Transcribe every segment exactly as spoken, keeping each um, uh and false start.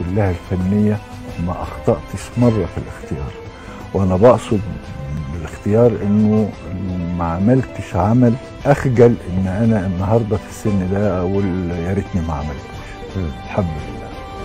كلها الفنية ما أخطأتش مرة في الاختيار. وأنا بقصد بالاختيار إنه ما عملتش عمل أخجل إن أنا النهاردة في السن ده أقول يا ريتني ما عملتوش. الحمد لله.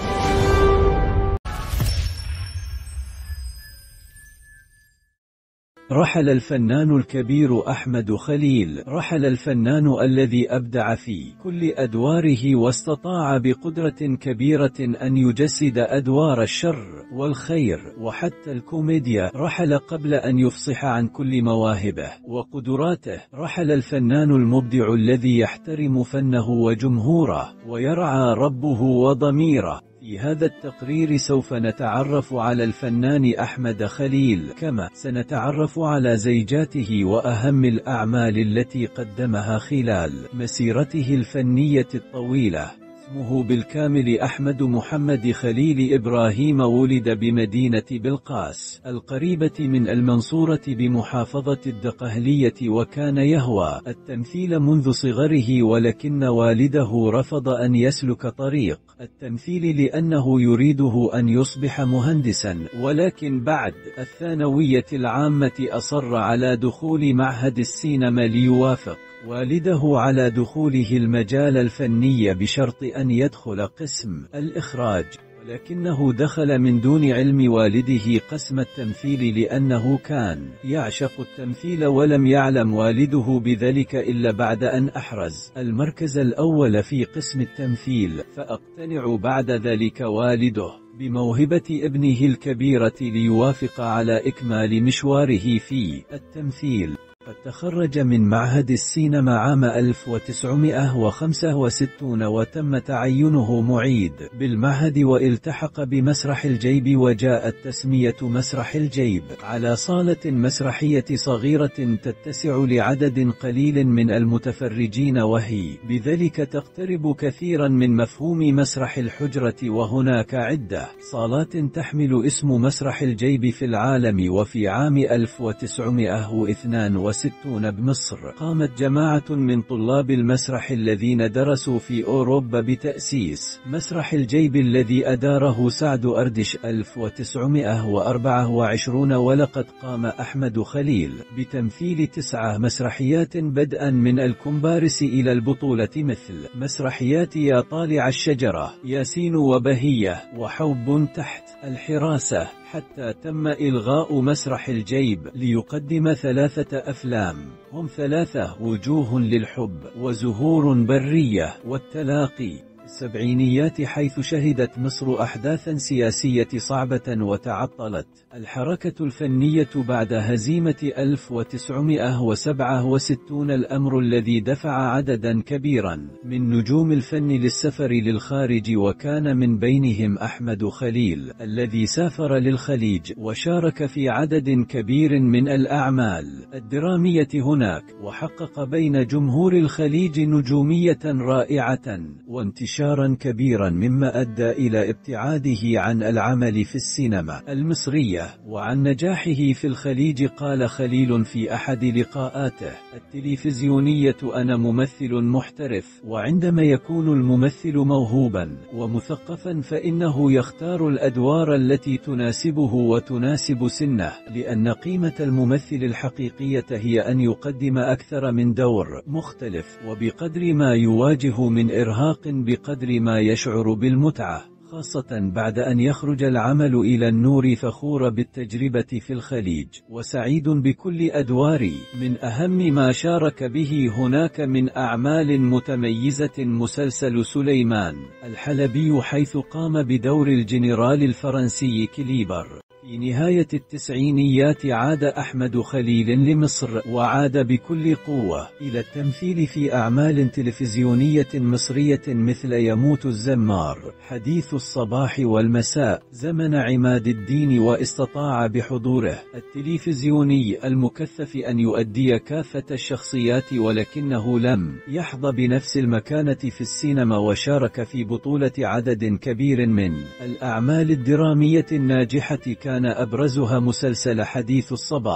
رحل الفنان الكبير أحمد خليل. رحل الفنان الذي أبدع في كل أدواره واستطاع بقدرة كبيرة أن يجسد أدوار الشر والخير وحتى الكوميديا. رحل قبل أن يفصح عن كل مواهبه وقدراته. رحل الفنان المبدع الذي يحترم فنه وجمهوره ويرعى ربه وضميره. في هذا التقرير سوف نتعرف على الفنان أحمد خليل، كما سنتعرف على زيجاته وأهم الأعمال التي قدمها خلال مسيرته الفنية الطويلة. اسمه بالكامل أحمد محمد خليل إبراهيم. ولد بمدينة بلقاس القريبة من المنصورة بمحافظة الدقهلية، وكان يهوى التمثيل منذ صغره، ولكن والده رفض أن يسلك طريق التمثيل لأنه يريده أن يصبح مهندسا، ولكن بعد الثانوية العامة أصر على دخول معهد السينما ليوافق والده على دخوله المجال الفني بشرط أن يدخل قسم الإخراج، ولكنه دخل من دون علم والده قسم التمثيل لأنه كان يعشق التمثيل، ولم يعلم والده بذلك إلا بعد أن أحرز المركز الأول في قسم التمثيل، فأقتنع بعد ذلك والده بموهبة ابنه الكبيرة ليوافق على إكمال مشواره في التمثيل. قد تخرج من معهد السينما عام ألف وتسعمائة وخمسة وستين، وتم تعينه معيد بالمعهد، والتحق بمسرح الجيب، وجاءت تسمية مسرح الجيب على صالة مسرحية صغيرة تتسع لعدد قليل من المتفرجين، وهي بذلك تقترب كثيرا من مفهوم مسرح الحجرة. وهناك عدة صالات تحمل اسم مسرح الجيب في العالم. وفي عام ألف وتسعمائة واثنين وستين بمصر قامت جماعة من طلاب المسرح الذين درسوا في أوروبا بتأسيس مسرح الجيب الذي أداره سعد أردش ألف وتسعمائة وأربعة وعشرين. ولقد قام أحمد خليل بتمثيل تسعة مسرحيات بدءا من الكومبارس إلى البطولة، مثل مسرحيات يا طالع الشجرة، ياسين وبهية، وحب تحت الحراسة، حتى تم إلغاء مسرح الجيب ليقدم ثلاثة أفلام هم ثلاثة وجوه للحب، وزهور برية، والتلاقي. السبعينيات، حيث شهدت مصر أحداثا سياسية صعبة وتعطلت الحركة الفنية بعد هزيمة ألف وتسعمائة وسبعة وستين، الأمر الذي دفع عددا كبيرا من نجوم الفن للسفر للخارج، وكان من بينهم أحمد خليل الذي سافر للخليج وشارك في عدد كبير من الأعمال الدرامية هناك، وحقق بين جمهور الخليج نجومية رائعة وانتشار انتشارا كبيرا، مما أدى إلى ابتعاده عن العمل في السينما المصرية وعن نجاحه في الخليج. قال خليل في أحد لقاءاته التلفزيونية: أنا ممثل محترف، وعندما يكون الممثل موهوبا ومثقفا فإنه يختار الأدوار التي تناسبه وتناسب سنه، لأن قيمة الممثل الحقيقية هي أن يقدم أكثر من دور مختلف، وبقدر ما يواجه من إرهاق بقدر ما يشعر بالمتعة، خاصة بعد أن يخرج العمل إلى النور. فخور بالتجربة في الخليج وسعيد بكل أدواري. من أهم ما شارك به هناك من أعمال متميزة مسلسل سليمان الحلبي، حيث قام بدور الجنرال الفرنسي كليبر. في نهاية التسعينيات عاد أحمد خليل لمصر، وعاد بكل قوة إلى التمثيل في أعمال تلفزيونية مصرية مثل يموت الزمار، حديث الصباح والمساء، زمن عماد الدين، واستطاع بحضوره التلفزيوني المكثف أن يؤدي كافة الشخصيات، ولكنه لم يحظى بنفس المكانة في السينما، وشارك في بطولة عدد كبير من الأعمال الدرامية الناجحة، كان أبرزها مسلسل حديث الصباح.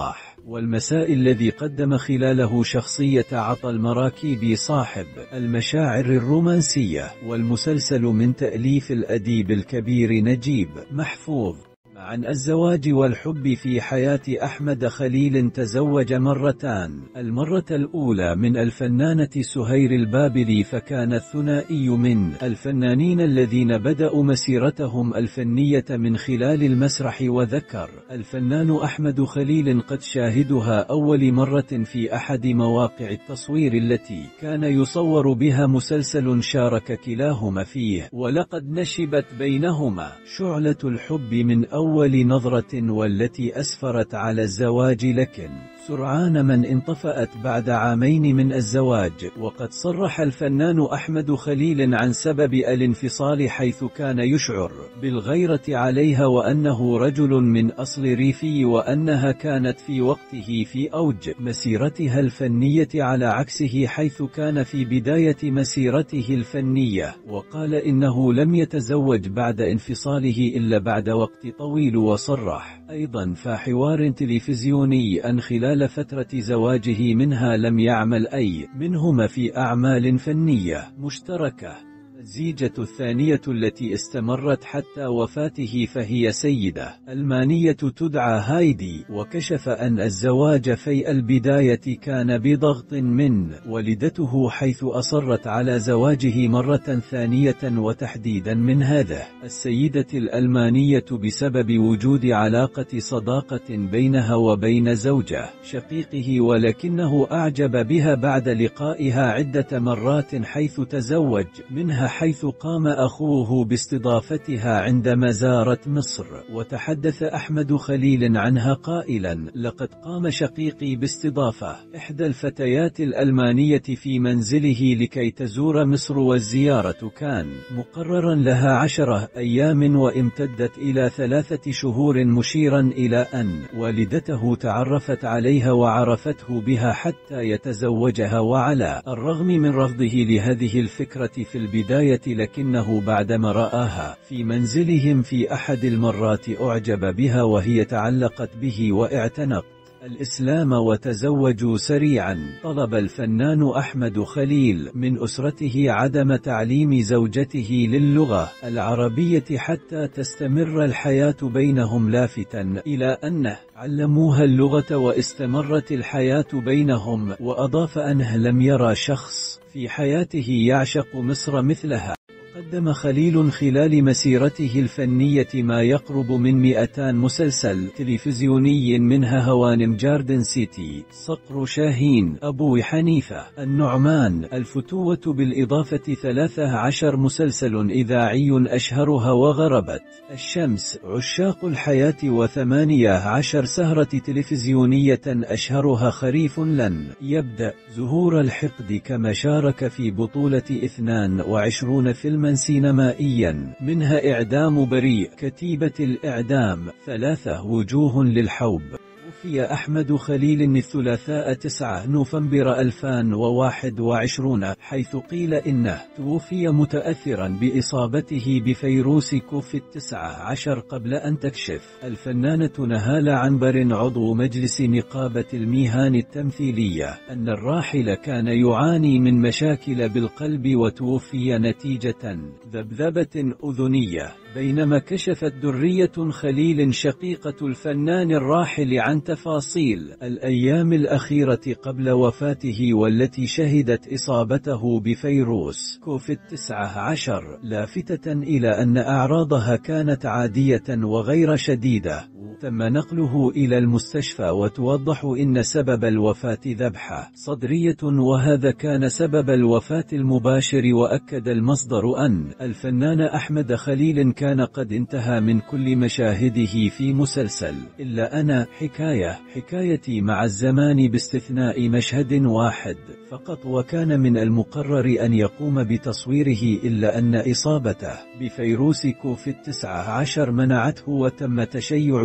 والمساء الذي قدم خلاله شخصية عطا المراكيبي صاحب المشاعر الرومانسية، والمسلسل من تأليف الأديب الكبير نجيب محفوظ. عن الزواج والحب في حياة أحمد خليل. تزوج مرتان، المرة الأولى من الفنانة سهير البابلي، فكان الثنائي من الفنانين الذين بدأوا مسيرتهم الفنية من خلال المسرح. وذكر الفنان أحمد خليل قد شاهدها أول مرة في أحد مواقع التصوير التي كان يصور بها مسلسل شارك كلاهما فيه، ولقد نشبت بينهما شعلة الحب من أول أول نظرة والتي أسفرت على الزواج، لكن سرعان من انطفأت بعد عامين من الزواج. وقد صرح الفنان أحمد خليل عن سبب الانفصال، حيث كان يشعر بالغيرة عليها وأنه رجل من أصل ريفي، وأنها كانت في وقته في أوج مسيرتها الفنية على عكسه حيث كان في بداية مسيرته الفنية. وقال إنه لم يتزوج بعد انفصاله إلا بعد وقت طويل. وصرح أيضا في حوار تلفزيوني أن خلال فترة زواجه منها لم يعمل أي منهما في أعمال فنية مشتركة. الزيجة الثانية التي استمرت حتى وفاته فهي سيدة ألمانية تدعى هايدي. وكشف أن الزواج في البداية كان بضغط من والدته، حيث أصرت على زواجه مرة ثانية، وتحديدا من هذه السيدة الألمانية بسبب وجود علاقة صداقة بينها وبين زوجه شقيقه، ولكنه أعجب بها بعد لقائها عدة مرات حيث تزوج منها، حيث قام أخوه باستضافتها عندما زارت مصر. وتحدث أحمد خليل عنها قائلا: لقد قام شقيقي باستضافة إحدى الفتيات الألمانية في منزله لكي تزور مصر، والزيارة كان مقررا لها عشرة أيام وامتدت إلى ثلاثة شهور، مشيرا إلى أن والدته تعرفت عليها وعرفته بها حتى يتزوجها. وعلى الرغم من رفضه لهذه الفكرة في البداية، لكنه بعدما رآها في منزلهم في أحد المرات أعجب بها، وهي تعلقت به واعتنقت الإسلام وتزوجوا سريعا. طلب الفنان أحمد خليل من أسرته عدم تعليم زوجته للغة العربية حتى تستمر الحياة بينهم، لافتا إلى أنه علموها اللغة واستمرت الحياة بينهم. وأضاف أنه لم يرى شخص في حياته يعشق مصر مثلها. قدم خليل خلال مسيرته الفنية ما يقرب من مئتان مسلسل تلفزيوني، منها هوانم جاردن سيتي، صقر شاهين، أبو حنيفة، النعمان، الفتوة، بالإضافة ثلاثة عشر مسلسل إذاعي أشهرها وغربت الشمس، عشاق الحياة، وثمانية عشر سهرة تلفزيونية أشهرها خريف لن يبدأ، زهور الحقد، كما شارك في بطولة اثنان وعشرين فيلما سينمائيا، منها إعدام بريء، كتيبة الإعدام، ثلاثة وجوه للحوب. توفي أحمد خليل الثلاثاء تسعة نوفمبر ألفين وواحد وعشرين، حيث قيل إنه توفي متأثرا بإصابته بفيروس كوفيد تسعة عشر قبل أن تكشف الفنانة نهال عنبر عضو مجلس نقابة المهن التمثيلية أن الراحل كان يعاني من مشاكل بالقلب، وتوفي نتيجة ذبذبة أذنية. بينما كشفت درية خليل شقيقة الفنان الراحل عن تفاصيل الأيام الأخيرة قبل وفاته، والتي شهدت إصابته بفيروس كوفيد تسعة عشر، لافتة إلى أن أعراضها كانت عادية وغير شديدة. تم نقله إلى المستشفى، وتوضح إن سبب الوفاة ذبحة صدرية، وهذا كان سبب الوفاة المباشر. وأكد المصدر أن الفنان أحمد خليل كان قد انتهى من كل مشاهده في مسلسل إلا أنا حكاية حكايتي مع الزمان، باستثناء مشهد واحد فقط، وكان من المقرر أن يقوم بتصويره، إلا أن إصابته بفيروس كوفيد تسعة عشر منعته، وتم تشيع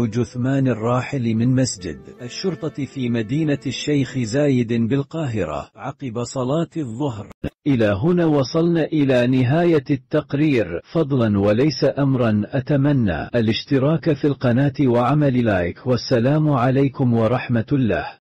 جثمان الراحل من مسجد الشرطة في مدينة الشيخ زايد بالقاهرة عقب صلاة الظهر. إلى هنا وصلنا إلى نهاية التقرير. فضلا وليس أمرا أتمنى الاشتراك في القناة وعمل لايك، والسلام عليكم ورحمة الله.